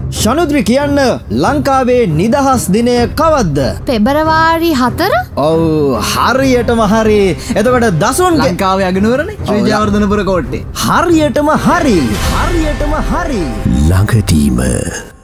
ශනුද්‍රි කියන්න ලංකාවේ නිදහස් දිනය කවද්ද? පෙබරවාරි 4. ඔව් හරියටම හරි. එතකොට දසුන් ලංකාවේ අගනුවරනේ ශ්‍රී ජයවර්ධනපුර කෝට්ටේ. හරියටම හරි. ළඟදීම